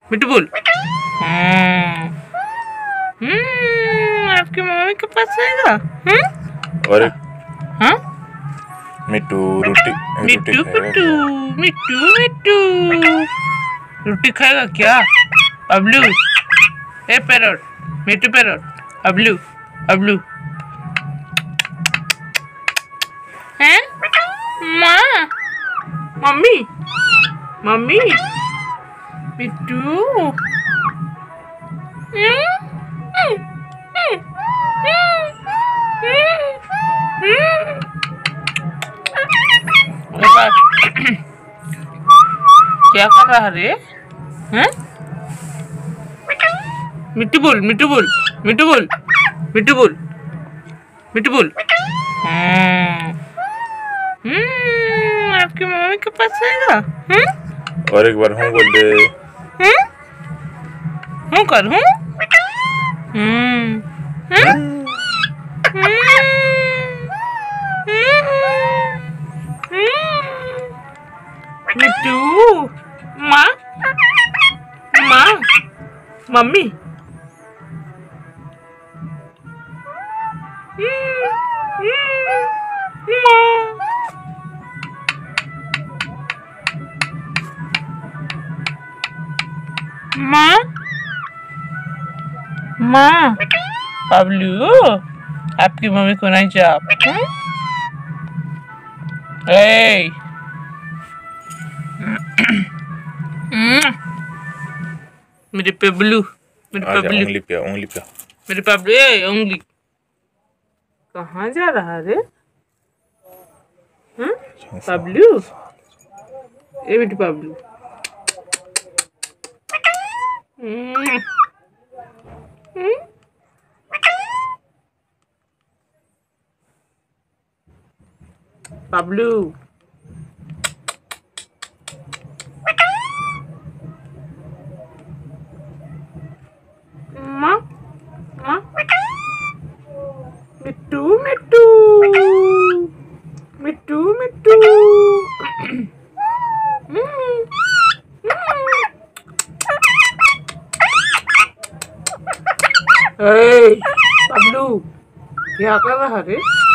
मिट्टू बोल। आपकी मम्मी के पास आएगा। और हाँ मिट्टू रोटी मिट्टू खाएगा मिट्टू मिट्टू रोटी खाएगा क्या? अबलू ए पैरट, मिट्टू पैरट, अबलू अबलू हैं? माँ मम्मी मम्मी मिट्टू क्या कर रहा है रे? हैं? मिट्टू बोल मिट्टू बोल मिट्टू बोल मिट्टू बोल मिट्टू बोल। आपकी मम्मी के पास आएगा। और एक बार हूँ बोल दे। हूँ कर हूँ। मिट्टू माँ माँ मम्मी माँ माँ बबलू आपकी मम्मी को नहीं चाप। ए मेरे पबलू मेरे पबलू उंगली पे मेरे पबलू ए उंगली कहाँ जा रहा रे? पबलू ए मेरे पबलू पबलू माँ माँ मिट्टू मिट्टू मिट्टू मिट्टू ए बबलू क्या कर रहा रे?